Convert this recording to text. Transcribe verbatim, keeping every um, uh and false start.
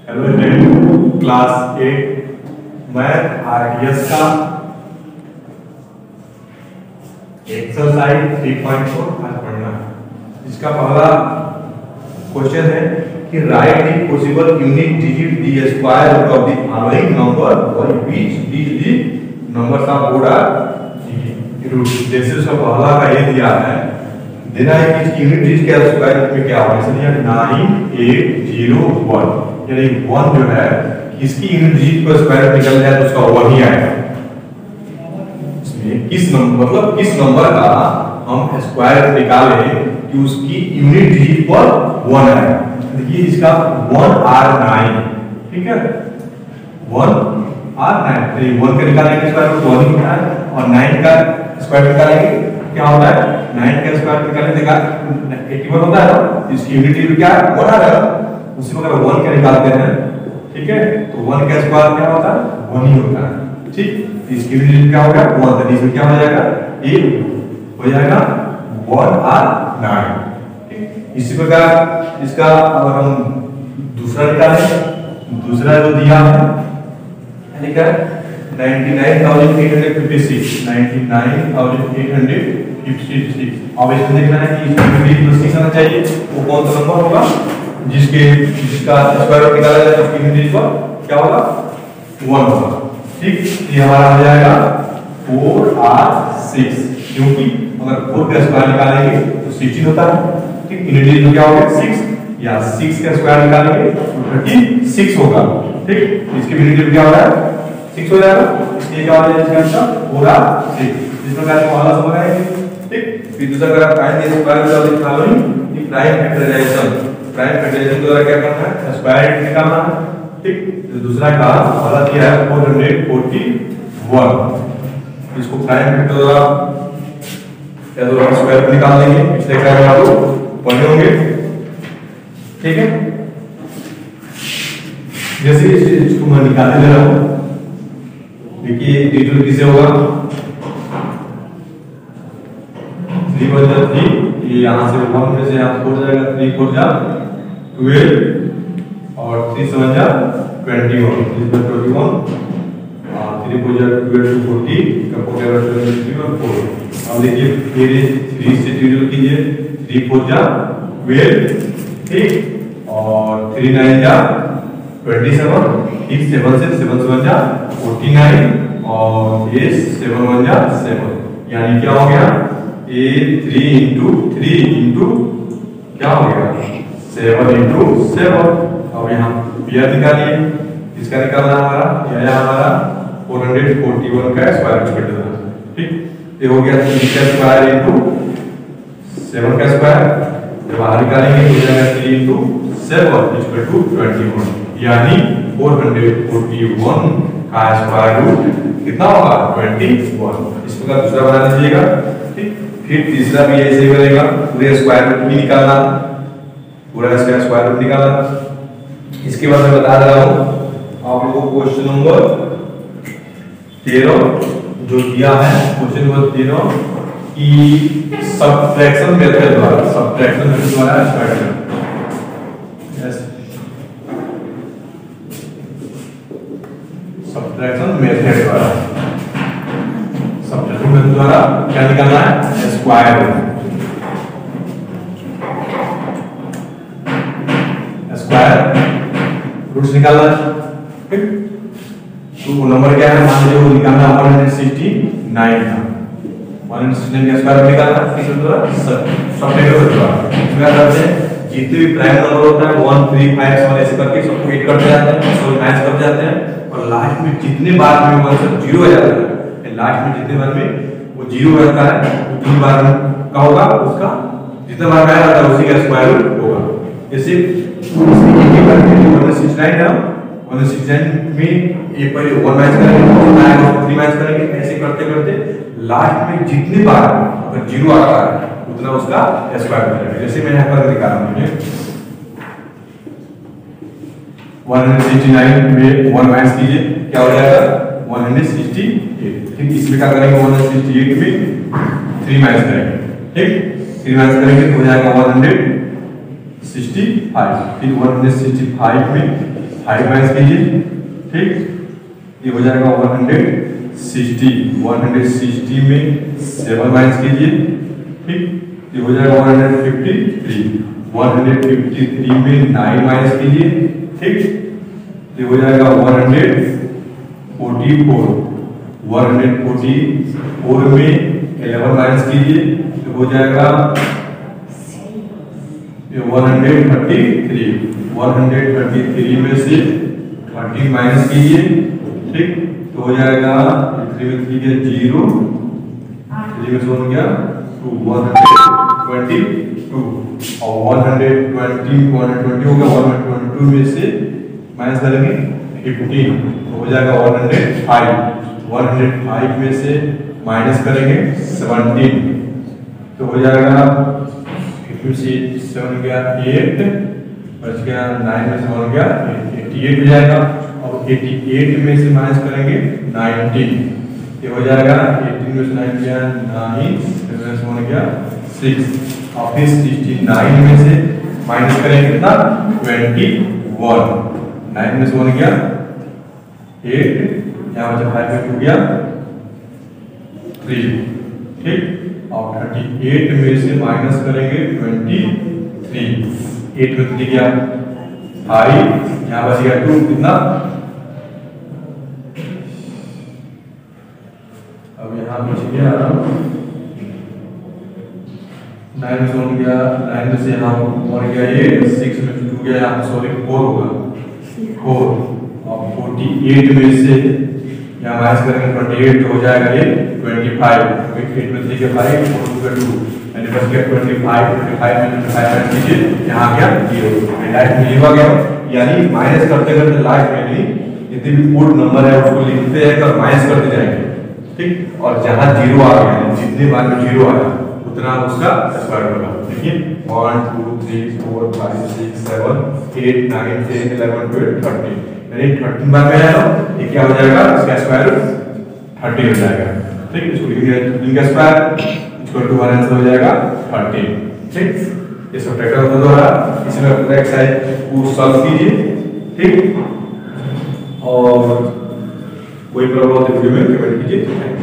Hello student, class eight math RDS का exercise three point four आज पढ़ना है। इसका पहला क्वेश्चन है कि write the possible unit digit the square root of the following number और which these the numbers of board are root. जैसे उसका पहला का ये दिया है, देना है कि इसकी यूनिट डिजिट क्या स्क्वायर रूट में क्या होगा। इसलिए नाइन एट जीरो वन, यानी वन जो है इसकी यूनिट डिजिट को स्क्वायर रूट निकल जाए तो उसका वन ही आएगा। इसमें किस नंबर मतलब किस नंबर का हम स्क्वायर रूट निकालें कि उसकी यूनिट डिजिट पर वन आएगा। देखिए इसका वन आर नाइन, ठीक है, वन आर नाइन, तो वन का निकालेंगे स्क्वायर रूट वन ही होता है, और नाइन का स्क्वायर रूट निकालेंगे क्या होता है, नाइन का स्क्वायर रूट निकालने देगा इक्यासी होता है ना, इसकी यूनिट डिजिट क्या है, वन आ रहा है। उसी को अगर वन का निकालते हैं, ठीक है, तो वन का स्क्वायर क्या होता है, वन ही होता है, ठीक। इसकी यूनिट क्या होगा, वन, तो इसमें क्या हो जाएगा, ये हो जाएगा वन आर नाइन। इसी प्रकार इसका अगर हम दूसरा निकालें, दूसरा जो दिया है लिखा है ninety nine thousand eight hundred fifty six, ninety nine thousand eight hundred fifty six. अब इसमें देखना है कि इसमें यूनिट प्लस सिक्स आना चाहिए, वो कौन सा नंबर होगा जिसके जिसका स्क्वायर रूट निकाला जाए तो उसकी यूनिट पर क्या होगा, वन होगा, ठीक। ये हमारा हो जाएगा फोर आर सिक्स, क्योंकि अगर फोर का स्क्वायर निकालेंगे तो सिक्सटीन होता है, ठीक। यूनिट तो क्या होगा सिक्स, या सिक्स का स्क्वायर निकालेंगे तो थर्टी सिक्स होगा, ठीक। इसकी यूनिट क्या हो रहा है, सिक्स हो जाएगा, इसलिए क्या हो जाएगा इसका आंसर फोर आर सिक्स। इस प्रकार से पहला समझ आएगा, ठीक। फिर दूसरा अगर find the square root of the following the prime factorisation, prime factorisation द्वारा क्या करना है, स्क्वायर रूट निकालना है, ठीक। तो दूसरा का पहला दिया है फोर हंड्रेड फोर्टी वन, इसको प्राइम फैक्टर द्वारा या तो स्क्वायर रूट निकाल लेंगे, पिछले क्लास में आप लोग पढ़े होंगे, ठीक है। जैसे इसको मैं निकालने दे रहा हूं, देखिए डिटो किसे होगा, थ्री वन जा थ्री, ये यहां से वन में से यहां फोर जाएगा, थ्री फोर जा ट्वेल्व, और थ्री सेवन जा ट्वेंटी वन, इसमें ट्वेंटी वन, और थ्री फोर जा ट्वेल्व टू फोर्टी का फोर जा ट्वेंटी वन फोर। अब देखिए फिर थ्री से डिवाइड कीजिए, थ्री फोर जा ट्वेल्व, ठीक, और थ्री नाइन जा ट्वेंटी सेवन, ठीक, सेवन से सेवन सेवन जा फोर्टी नाइन, और ये सेवन वन जा सेवन, यानी क्या हो गया, ए थ्री इंटू थ्री इंटू क्या हो गया, सेवन इंटू सेवन। अब यहाँ बियर निकालिए, इसका निकालना हमारा यह हमारा फोर हंड्रेड फोर्टी वन का स्क्वायर रूट कर देना, ठीक। ये हो गया थ्री का स्क्वायर इंटू सेवन का स्क्वायर, जब बाहर निकालेंगे तो हो जाएगा three into seven equal to twenty one, यानी फोर हंड्रेड फोर्टी वन का स्क्वायर रूट कितना होगा, ट्वेंटी वन। इस प्रकार दूसरा बना लीजिएगा, ठीक। फिर तीसरा भी ऐसे ही बनेगा, पूरे स्क्वायर रूट भी निकालना, पूरा इसका स्क्वायर रूट निकालना। इसके बाद मैं बता रहा हूं आप लोगों को क्वेश्चन नंबर तेरह जो दिया है, क्वेश्चन नंबर तेरह की सब्ट्रैक्शन मेथड द्वारा, सब्ट्रैक्शन मेथड द्वारा स्टार्ट करें। सब्ट्रैक्शन मेथड द्वारा, सब्ट्रैक्शन मेथड द्वारा क्या निकालना है, स्क्वायर रूट, स्क्वायर रूट्स निकालना है, ठीक। तो नंबर क्या है, मान लीजिए वो निकालना वन हंड्रेड सिक्सटी नाइन था, वन हंड्रेड सिक्सटी नाइन का स्क्वायर रूट निकालना किस द्वारा, सब्ट्रैक्शन द्वारा। इसमें क्या करते हैं, जितने भी प्राइम नंबर होता है वन थ्री फाइव सेवन ऐसे करके सबको ऐड करते जाते हैं, सब मैच करते जाते हैं, और लास्ट में जितने बार में वन से जीरो हो जाता है, लास्ट में जितने बार में वो जीरो रहता है उतनी बार का होगा उसका, जितने बार में आया था उसी का स्क्वायर रूट होगा। जैसे इसकी बार में वन हंड्रेड सिक्सटी नाइन है, वन हंड्रेड सिक्सटी नाइन में ये पहले वन मैच करेंगे, जितना आएगा थ्री मैच करेंगे, ऐसे करते करते लास्ट में जितने बार अगर जीरो आता है उतना उसका स्क्वायर रूट है। जैसे मैं यहां पर दिखा रहा हूं, वन हंड्रेड सिक्सटी नाइन में वन माइनस कीजिए, क्या हो जाएगा वन हंड्रेड सिक्सटी एट, ठीक। इसमें क्या करेंगे, वन हंड्रेड सिक्सटी एट में थ्री माइनस करेंगे, ठीक, थ्री माइनस करेंगे तो हो जाएगा वन हंड्रेड सिक्सटी फाइव, फिर वन हंड्रेड सिक्सटी फाइव में फाइव माइनस कीजिए, ठीक, ये हो जाएगा one hundred sixty, one hundred sixty में सेवन माइनस कीजिए, ठीक, ये हो जाएगा one hundred fifty three, one hundred fifty three में नाइन माइनस कीजिए, ठीक, ये हो जाएगा one hundred forty four, one hundred forty four में इलेवन माइनस कीजिए, तो हो जाएगा one hundred thirty three, one hundred thirty three में से थर्टी माइनस कीजिए, ठीक, तो हो जाएगा थ्री में थ्री के जीरो, थ्री में से हो गया two, one hundred twenty two, और one hundred twenty one hundred twenty होगा, वन हंड्रेड ट्वेंटी टू में से माइनस करेंगे फिफ्टीन, तो हो जाएगा one hundred five, one hundred five में से माइनस करेंगे सेवनटीन, तो हो जाएगा फिफ्टी से सेवन गया एट, बच गया नाइन में से वन गया एटी एट हो जाएगा, और एटी एट में से माइनस करेंगे नाइनटीन, ये हो जाएगा एटीन में से नाइन गया नाइन, में से वन गया सिक्स, और फिर सिक्सटी नाइन में से माइनस करेंगे कितना ट्वेंटी वन, नाइन में से वन गया एट, यहाँ बचा फाइव में टू गया थ्री, ठीक, और थर्टी एट में से माइनस करेंगे ट्वेंटी थ्री, एट में थ्री गया फाइव, यहाँ बच गया टू, कितना, अब यहाँ बच गया नाइन में से वन गया, नाइन में से यहाँ वन गया एट, सिक्स में से टू गया, यहाँ सॉरी फोर होगा फोर, और फोर्टी एट में से यहाँ माइनस करेंगे ट्वेंटी एट, तो हो जाएगा ये ट्वेंटी फाइव, एट में थ्री के फाइव, फोर टू के टू, यानी बच गया ट्वेंटी फाइव, ट्वेंटी फाइव में ट्वेंटी फाइव माइनस कीजिए, यहाँ गया जीरो, लाइफ में लिखा गया, यानी माइनस करते करते लाइफ में नहीं जितने भी कोड नंबर है उसको लिखते हैं और माइनस करते जाएंगे, ठीक, और जहाँ जीरो आ गया, जितने बार में जीरो आया उतना उसका स्क्वायर होगा, देखिए one two three four five six seven eight nine ten eleven twelve thirteen, यानी थर्टीन बार में आया ये क्या हो जाएगा, इसका स्क्वायर थर्टी हो जाएगा, ठीक, इसको लिखेंगे थर्टीन का square equal to one, answer हो जाएगा थर्टीन, ठीक, ये सब ट्रैक्टर होता द्वारा इसमें अपना एक्सरसाइज को सॉल्व कीजिए, ठीक, और कोई प्रॉब्लम हो तो वीडियो में कमेंट कीजिए।